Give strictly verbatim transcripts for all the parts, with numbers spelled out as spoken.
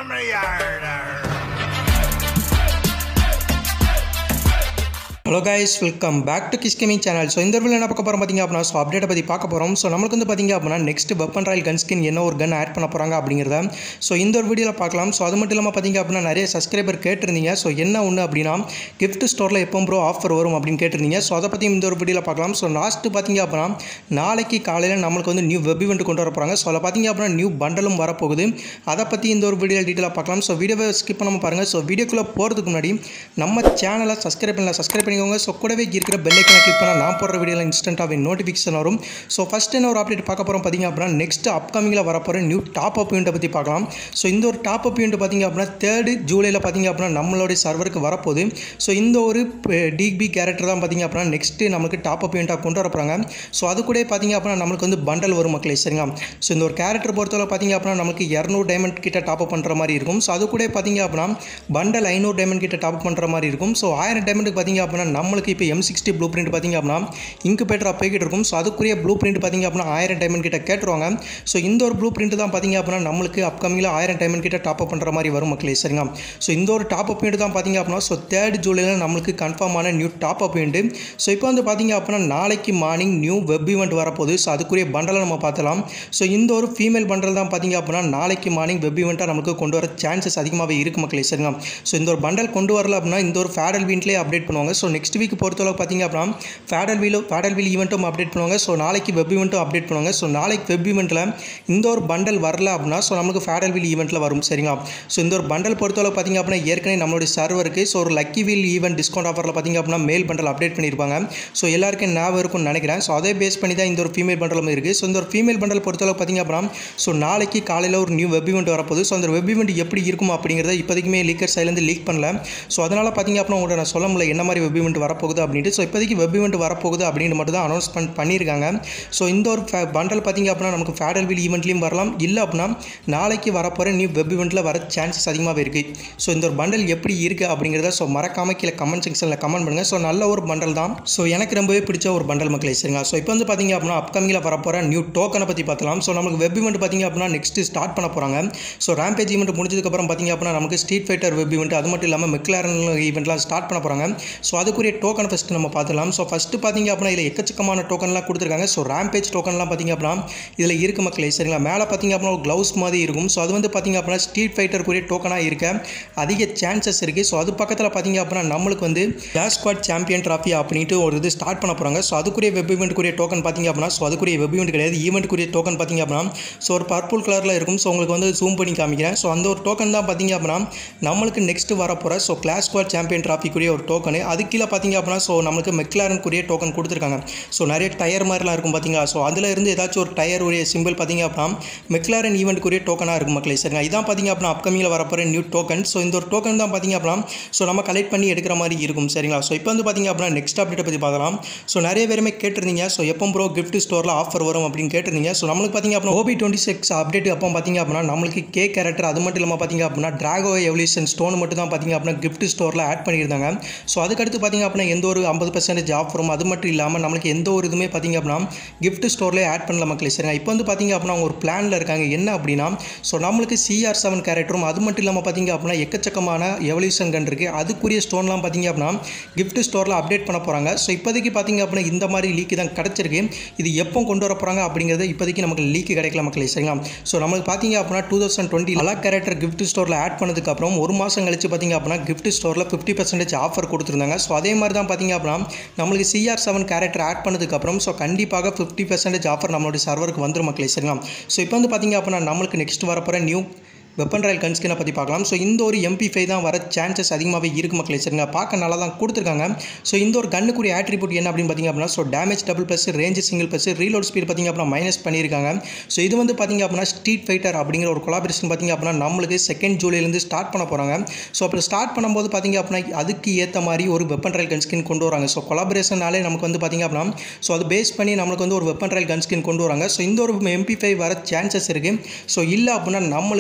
from the yard. Hello guys, welcome back to Kiss Gaming channel. So இந்த வீடியோல என்ன பார்க்க போறோம் பாத்தீங்க அப்படினா சோ அப்டேட் பத்தி பார்க்க போறோம். சோ நமக்கு வந்து பாத்தீங்க அப்படினா next weapon royal gun skin என்ன ஒரு கன் ஆட் பண்ண போறாங்க அப்படிங்கறத சோ இந்த ஒரு வீடியோல பார்க்கலாம். சோ அது மட்டும் இல்லாம பாத்தீங்க அப்படினா நிறைய சப்ஸ்கிரைபர் கேட்டிருந்தீங்க. சோ என்ன ஒண்ணு அப்படினா gift ஸ்டோர்ல எப்போ ப்ரோ ஆஃபர் வரும் அப்படினு கேட்டிருந்தீங்க. சோ அத பத்தி இந்த ஒரு வீடியோல பார்க்கலாம். சோ லாஸ்ட் பாத்தீங்க அப்படினா நாளைக்கு காலையில நமக்கு வந்து நியூ வெப் ஈவென்ட் கொண்டு வர போறாங்க. சோ அத பாத்தீங்க அப்படினா நியூ பண்டலும் வர போகுது. அத பத்தி இந்த ஒரு வீடியோல டீடைலா பார்க்கலாம். சோ வீடியோவை ஸ்கிப் பண்ணாம பாருங்க. சோ வீடியோக்குள்ள போறதுக்கு முன்னாடி நம்ம சேனலை சப்ஸ்கிரைப் பண்ணல சப்ஸ்கிரைப் பண்ணிக்கோங்க. சோ கூடவே இருக்கிற பெல் ஐகானை கிளிக் பண்ணா நான் போடுற வீடியோல இன்ஸ்டன்ட்டாவே நோட்டிஃபிகேஷன் வரும். சோ ஃபர்ஸ்ட் என்ன ஒரு அப்டேட் பார்க்க போறோம் பாத்தீங்க அப்படினா நெக்ஸ்ட் அப்கமிங்ல வர போற நியூ டாப் அப் ஈவென்ட் பத்தி பார்க்கலாம். சோ இந்த ஒரு டாப் அப் ஈவென்ட் பாத்தீங்க அப்படினா third ஜூலைல பாத்தீங்க அப்படினா நம்மளோட சர்வருக்கு வர போகுது. சோ இந்த ஒரு டிபி கேரக்டர் தான் பாத்தீங்க அப்படினா நெக்ஸ்ட் நமக்கு டாப் அப் ஈவென்ட்டா கொண்டு வர போறாங்க. சோ அது கூட பாத்தீங்க அப்படினா நமக்கு வந்து பண்டல் வரும் மக்களே சரிங்களா. சோ இந்த ஒரு கேரக்டர் பொறுத்தவரை பாத்தீங்க அப்படினா நமக்கு இருநூறு டைமண்ட் கிட்ட டாப் அப் பண்ற மாதிரி இருக்கும். சோ அது கூட பாத்தீங்க அப்படினா பண்டல் ஐநூறு டைமண்ட் கிட்ட டாப் அப் பண்ற மாதிரி இருக்கும். சோ ஆயிரம் டைமண்ட்க்கு பாத்தீங்க அப்படினா நம்மளுக்கு இப்போ எம் சிக்ஸ்டி ப்ளூ பிரிண்ட் பாத்தீங்க அப்படினா இன்குபேட்டர் போய்கிட்டு இருக்கும். சோ அதுக்குரிய ப்ளூ பிரிண்ட் பாத்தீங்க அப்படினா ஆயிரம் டைமண்ட் கிட்ட கேட்றுவாங்க. சோ இந்த ஒரு ப்ளூ பிரிண்ட் தான் பாத்தீங்க அப்படினா நமக்கு அப்கமிங்ல ஆயிரம் டைமண்ட் கிட்ட டாப் அப் பண்ற மாதிரி வரும் மக்களே சரிங்களா. சோ இந்த ஒரு டாப் அப் ஈவென்ட் தான் பாத்தீங்க அப்படினா சோ third ஜூலைல நமக்கு கன்ஃபார்ம் ஆன new top up event. So இப்போ வந்து பாத்தீங்க அப்படினா நாளைக்கு மார்னிங் நியூ வெப் ஈவென்ட் வர போகுது. சோ அதுக்குரிய பண்டலை நம்ம பார்த்தலாம். சோ இந்த ஒரு ஃபீமேல் பண்டல் தான் பாத்தீங்க அப்படினா நாளைக்கு மார்னிங் வெப் ஈவென்ட்டா நமக்கு கொண்டு வர சான்சஸ் அதிகமாவே இருக்கு மக்களே சரிங்களா. சோ இந்த ஒரு பண்டல் கொண்டு வரல அப்படினா இந்த ஒரு ஃபேடல் வீன்ட்லயே அப்டேட் பண்ணுவாங்க. சோ நெக்ஸ்ட் வீக் பொறுத்தளவு பாத்தீங்க அப்படினா ஃபேடல் வீல் ஃபேடல் வீல் ஈவென்ட்டும் அப்டேட் பண்ணுவாங்க. ஸோ நாளைக்கு வெப் ஈவென்ட்டும் அப்டேட் பண்ணுவாங்க. ஸோ நாளைக்கு வெப் ஈவெண்ட்டில் இந்த ஒரு பண்டல் வரல அப்படின்னா ஸோ நமக்கு ஃபேடல் வீல் ஈவெண்ட்டில் வரும் சரிங்களா. ஸோ இந்த ஒரு பண்டல் பொறுத்தளவு பார்த்திங்க அப்படின்னா ஏற்கனவே நம்மளுடைய சர்வருக்கு ஸோ ஒரு லக்கி வீல் ஈவெண்ட் டிஸ்கவுண்ட் ஆஃபரில் பார்த்திங்க அப்படின்னா மேல் பண்டல் அப்டேட் பண்ணியிருப்பாங்க. ஸோ எல்லாருக்கும் ஞாபகம் இருக்கும்னு நினைக்கிறேன். ஸோ அதே பேஸ் பண்ணி தான் இந்த ஒரு ஃபீமேல் பண்டலும் இருக்குது. ஸோ இந்த ஒரு ஃபீமேல் பண்டல் பொறுத்தளவு பார்த்திங்க அப்படின்னா ஸோ நாளைக்கு காலையில் ஒரு நியூ வெப் ஈவெண்ட் வரப்போகுது. ஸோ அந்த வெப் ஈவெண்ட் எப்படி இருக்கும் அப்படிங்கிறத இப்போதைக்குமே லீக்கர் சைட்லேருந்து லீக் பண்ணல. ஸோ அதனால் பார்த்திங்க அப்படின்னா உங்கள்கிட்ட நான் சொல்ல முடியல என்ன மாதிரி வெப் ஈவெண்ட் வரப்போகுது அப்படின்ட்டு. ஸோ இப்போதைக்கு வெப் ஈவெண்ட் வரப்போகுது அப்படின்னு மட்டும் தான் அனௌன்ஸ்மெண்ட் பண்ணியிருக்காங்க. ஸோ இந்த ஒரு பண்டல் பார்த்திங்க அப்படின்னா நமக்கு ஃபேடல் வீல் ஈவெண்ட்லையும் வரலாம். இல்லை அப்படின்னா நாளைக்கு வரப்போகிற நியூ வெப் ஈவெண்ட்டில் வர சான்சஸ் அதிகமாகவே இருக்குது. ஸோ இந்த ஒரு பண்டல் எப்படி இருக்குது அப்படிங்கிறத ஸோ மறக்காமல் கீழே கமெண்ட் செக்ஷனில் கமெண்ட் பண்ணுங்கள். ஸோ நல்ல ஒரு பண்டல் தான். ஸோ எனக்கு ரொம்பவே பிடிச்ச ஒரு பண்டல் மக்களே சரிங்களா. ஸோ இப்போ வந்து பார்த்திங்க அப்படின்னா அப்கமிங்கில் வரப்போகிற நியூ டோக்கனை பற்றி பார்த்தலாம். ஸோ நமக்கு வெப் ஈவெண்ட் பார்த்திங்க அப்படின்னா நெக்ஸ்ட் ஸ்டார்ட் பண்ண போகிறாங்க. ஸோ ரேம்பேஜ் ஈவெண்ட் முடிஞ்சதுக்கப்புறம் பார்த்திங்க அப்படின்னா நமக்கு ஸ்ட்ரீட் ஃபைட்டர் வெப் ஈவெண்ட் அது மட்டும் இல்லாமல் மெக்லாரன் ஈவெண்ட்லாம் ஸ்டார்ட் பண்ண போகிறாங்க. ஸோ அதுக்குரிய டோக்கனை ஃபஸ்ட்டு நம்ம பார்த்துலாம். ஸோ ஃபஸ்ட்டு பார்த்திங்க அப்படின்னா இதில் எக்கச்சக்கமான டோக்கன்லாம் கொடுத்துருக்காங்க. ஸோ ரேம்பேஜ் டோக்கன்லாம் பார்த்திங்க அப்படின்னா இதில் இருக்க மக்களே சரிங்களா. மேலே பார்த்திங்க அப்படின்னா ஒரு க்ளவுஸ் மாதிரி இருக்கும். ஸோ அது வந்து பார்த்திங்க அப்படின்னா ஸ்ட்ரீட் ஃபைட்டருக்குரிய டோக்கனாக இருக்க அதிக சான்சஸ் இருக்குது. ஸோ அது பக்கத்தில் பார்த்திங்க அப்படின்னா நம்மளுக்கு வந்து கிளாஸ் ஸ்குவாட் சாம்பியன் ட்ராஃபி அப்படின்ட்டு ஒரு இது ஸ்டார்ட் பண்ண போகிறாங்க. ஸோ அதுக்குரிய வெப் ஈவெண்ட்டுக்குரிய டோக்கன் பார்த்திங்க அப்படின்னா ஸோ அதுக்குரிய வெப் ஈவெண்ட் கிடையாது ஈவெண்ட்டுக்குரிய டோக்கன் பார்த்திங்க அப்படின்னா ஸோ ஒரு பர்பிள் கலரில் இருக்கும். ஸோ உங்களுக்கு வந்து ஜூம் பண்ணி காமிக்கிறேன். ஸோ அந்த ஒரு டோக்கன் தான் பார்த்திங்க அப்படின்னா நம்மளுக்கு நெக்ஸ்ட் வரப்போகிற ஸோ கிளாஸ் ஸ்குவாட் சாம்பியன் ட்ராஃபிக்குரிய ஒரு டோக்கனு. அது கீழே பார்த்திங்க அப்படின்னா ஸோ நம்மளுக்கு மெக்லாரனுக்குரிய டோக்கன் கொடுத்துருக்காங்க. ஸோ நிறைய டயர் மாதிரிலாம் இருக்கும் பார்த்தீங்களா. ஸோ அதில் இருந்து ஏதாச்சும் ஒரு டயர் உரிய சிம்பிள் பார்த்திங்க அப்படின்னா மெக்லாரன் ஈவெண்ட்டுக்குரிய டோக்கனாக இருக்கும் மக்களே சரிங்களா. இதான் பார்த்திங்க அப்படின்னா அப்கமிங்கில் வரப்போகிற நியூ டோக்கன். ஸோ இந்த ஒரு டோக்கன் தான் பார்த்திங்க அப்படின்னா ஸோ நம்ம கலெக்ட் பண்ணி எடுக்கிற மாதிரி இருக்கும் சரிங்களா. ஸோ இப்போ வந்து பார்த்திங்க அப்படின்னா நெக்ஸ்ட் அப்டேட்டை பற்றி பார்க்கலாம். ஸோ நிறைய பேருமே கேட்டிருந்தீங்க ஸோ எப்போ ப்ரோ கிஃப்ட் ஸ்டோரில் ஆஃபர் வரும் அப்படின்னு கேட்டிருந்தீங்க. ஸோ நம்மளுக்கு பார்த்திங்க அப்படின்னா ஓபி டுவெண்ட்டி சிக்ஸ் அப்டேட் அப்போ பார்த்திங்க அப்படின்னா நம்மளுக்கு கே கேரக்டர் அது மட்டும் இல்லாமல் பார்த்திங்க அப்படின்னா டிராகோ எவல்யூஷன் ஸ்டோன் மட்டும் தான் பார்த்திங்க அப்படின்னா கிஃப்ட் ஸ்டோரில் ஆட் பண்ணியிருந்தாங்க. ஸோ அதுக்கடுத்து பார்த்திங்க அப்படின்னா எந்த ஒரு ஐம்பது பர்சன்டேஜ் ஆஃபரும் அது மட்டும் இல்லாமல் நம்மளுக்கு எந்த ஒரு இதுவுமே பார்த்திங்க அப்படின்னா கிஃப்ட் ஸ்டோர்லேயே ஆட் பண்ணல மக்களே சரிங்க. இப்போ வந்து பார்த்திங்க அப்படின்னா அவங்க ஒரு பிளானில் இருக்காங்க என்ன அப்படின்னா ஸோ நம்மளுக்கு சிஆர் செவன் கேரக்டரும் அது மட்டும் இல்லாமல் பார்த்திங்க அப்படின்னா எக்கச்சக்கமான எவல்யூஷன் கன் இருக்குது அதுக்குரிய ஸ்டோன்லாம் பார்த்திங்க அப்படின்னா கிஃப்ட் ஸ்டோரில் அப்டேட் பண்ண போகிறாங்க. ஸோ இப்போதைக்கு பார்த்திங்க அப்படின்னா இந்த மாதிரி லீக் தான் கிடச்சிருக்கு. இது எப்போ கொண்டு வர போகிறாங்க அப்படிங்கிறது இப்போதைக்கு நமக்கு லீக் கிடைக்கல மக்களே சரிங்களா. ஸோ நம்மளுக்கு பார்த்திங்க அப்படின்னா டூ தௌசண்ட் டுவெண்ட்டி எல்லா கேரக்டர் கிஃப்ட் ஸ்டோரில் ஆட் பண்ணதுக்கப்புறம் ஒரு மாதம் கழிச்சு பார்த்திங்க அப்படின்னா கிஃப்ட் ஸ்டோரில் ஃபிஃப்டி பர்சன்டேஜ் ஆஃபர் கொடுத்துருந்தாங்க. ஸோ அதே மாதிரி தான் பார்த்திங்க அப்படின்னா நம்மளுக்கு சிஆர் செவன் கேரக்டர் ஆட் பண்ணதுக்கப்புறம் ஸோ கண்டிப்பாக ஃபிஃப்டி பர்சன்டேஜ் ஆஃபர் நம்மளுடைய சர்வருக்கு வந்துடும் மக்களே சரிங்களா. ஸோ இப்போ வந்து பார்த்திங்க அப்படின்னா நம்மளுக்கு நெக்ஸ்ட் வரப்போகிற நியூ வெப்பன் ராயல் கன் ஸ்கினை பற்றி பார்க்கலாம். ஸோ இந்த ஒரு எம்பி ஃபைவ் தான் வர சான்சஸ் அதிகமாகவே இருக்குது மக்களே சரிங்க. பார்க்க நல்லா தான் கொடுத்துருக்காங்க. ஸோ இந்த ஒரு கன்னுக்குரிய ஆட்ரிபியூட் என்ன அப்படின்னு பார்த்திங்க அப்படின்னா so damage double plus range single plus reload speed பார்த்திங்க அப்படின்னா மைனஸ் பண்ணியிருக்காங்க. ஸோ இது வந்து பார்த்திங்க அப்படின்னா ஸ்ட்ரீட் ஃபைட்டர் அப்படிங்கிற ஒரு கொலாபரேஷன் பார்த்திங்க அப்படின்னா நம்மளுக்கு செகண்ட் ஜூலைலேருந்து ஸ்டார்ட் பண்ண போகிறாங்க. ஸோ அப்படி ஸ்டார்ட் பண்ணும்போது பார்த்திங்க அப்படின்னா அதுக்கு ஏற்ற மாதிரி ஒரு வெப்பன் ராயல் கன் ஸ்கின் கொண்டு வராங்க. ஸோ கொலாபரேஷனாலே நமக்கு வந்து பார்த்திங்க அப்படின்னா ஸோ அது பேஸ் பண்ணி நம்மளுக்கு வந்து ஒரு வெப்பன் ராயல் கன் ஸ்கின் கொண்டு வராங்க. ஸோ இந்த ஒரு எம்பி ஃபைவ் வர சான்சஸ் இருக்குது. ஸோ இல்லை அப்படின்னா நம்மளுக்கு இந்த ஒரு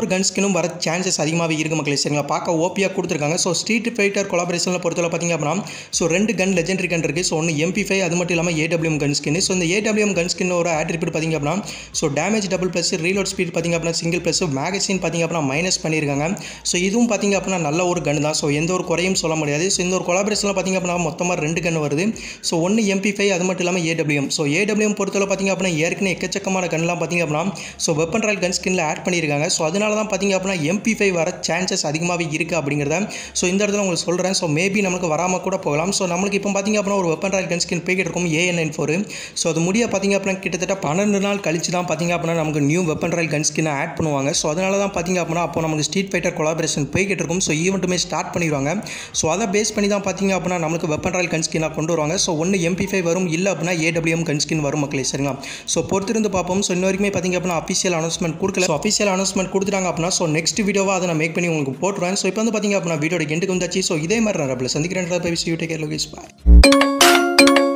ஒரு கன் ஸ்கினும் வர சான்சஸ் அதிகமாகவே இருக்குது மக்களே சரிங்களா. பார்க்க ஓபியாக கொடுத்துருக்காங்க. ஸோ ஸ்ட்ரீட் ஃபைட்டர் கொலாபரேஷனில் பொறுத்தவரை பார்த்திங்க அப்படின்னா ஸோ ரெண்டு கன் லெஜெண்டரி கன் இருக்குது. ஸோ ஒன்று எம்பி ஃபைவ் அது மட்டும் இல்லாமல் ஏடபிள்யூஎம் கன் ஸ்கின். ஸோ இந்த ஏடபிள்யூஎம் கன் ஸ்கின் ஒரு ஆட்ரிபியூட் பார்த்திங்க அப்படின்னா so damage double plus reload speed பார்த்திங்க அப்படின்னா சிங்கிள் ப்ளஸ் மேகசின் பார்த்திங்க அப்படின்னா மைனஸ் பண்ணியிருக்காங்க. ஸோ இதுவும் பார்த்திங்க அப்படின்னா நல்ல ஒரு கன் தான். ஸோ எந்த ஒரு குறையும் சொல்ல முடியாது. ஸோ இந்த ஒரு கொலாபரேஷனில் பார்த்திங்க அப்படின்னா மொத்தமாக ரெண்டு கன் வருது. ஸோ ஒன்று எம்பி ஃபைவ் அது மட்டும் இல்லாமல் ஏடபிள்யூஎம். ஸோ ஏடபிள்யூஎம் பொறுத்தவரை பார்த்திங்க அப்படின்னா ஏற்கனவே எக்கச்சக்கமான கன்லாம் பார்த்திங்க அப்படின்னா ஸோ வெப்பன் ராயல் கன் ஸ்கின்ல ஆட் பண்ணியிருக்காங்க. ஸோ அதனால தான் பார்த்திங்க அப்படின்னா எம்பி ஃபைவ் வர சான்சஸ் அதிகமாகவே இருக்குது அப்படிங்கிறத ஸோ இந்த இடத்துல உங்களுக்கு சொல்கிறேன். ஸோ மேபி நமக்கு வராமல் கூட போகலாம். ஸோ நம்மளுக்கு இப்போ பார்த்திங்க அப்படின்னா ஒரு வெப்பன் ராயல் கன் ஸ்கின் போய்கிட்டு இருக்கும் ஏஎன் நைன் ஃபோர். ஸோ அது முடிய பார்த்திங்க அப்படின்னா கிட்டத்தட்ட பன்னெண்டு நாள் கழிச்சு தான் பார்த்திங்க அப்படின்னா நமக்கு new weapon royal gun skin add பண்ணுவாங்க. ஸோ அதனால தான் பார்த்திங்க அப்படின்னா அப்போ நமக்கு ஸ்ட்ரீட் ஃபைட்டர் கொலாபரேஷன் போய்கிட்டு இருக்கும். ஸோ ஈவெண்ட்டுமே ஸ்டார்ட் பண்ணிடுவாங்க. ஸோ அதை பேஸ் பண்ணி தான் பார்த்திங்க அப்படின்னா நமக்கு வெப்பன் ராயல் கன் ஸ்கின்னாக கொண்டு வருவாங்க. ஸோ ஒன்று எம்பி ஃபைவ் வரும், இல்லை அப்படின்னா ஏடபிள்யூஎம் கன் ஸ்கின் வரும் மக்களே சரிங்களா. ஸோ பொறுத்திருந்து பார்ப்போம். ஸோ இன்ன வரைக்குமே பார்த்திங்க அப்படின்னா அஃபிஷியல் அனௌன்ஸ்மெண்ட் கொடுக்கல. ஸோ அஃபிஷியல் அனௌன்ஸ்மெண்ட் கொடுத்துட்டாங்க அப்படின்னா ஸோ நெக்ஸ்ட் வீடியோவாக அதை நான் மேக் பண்ணி உங்களுக்கு போட்டுருவேன். ஸோ இப்போ வந்து பார்த்திங்க அப்படின்னா வீடியோட எண்டுக்கு வந்தாச்சு. ஸோ இதே மாதிரி நான் சந்திக்கிறேன். பாய்.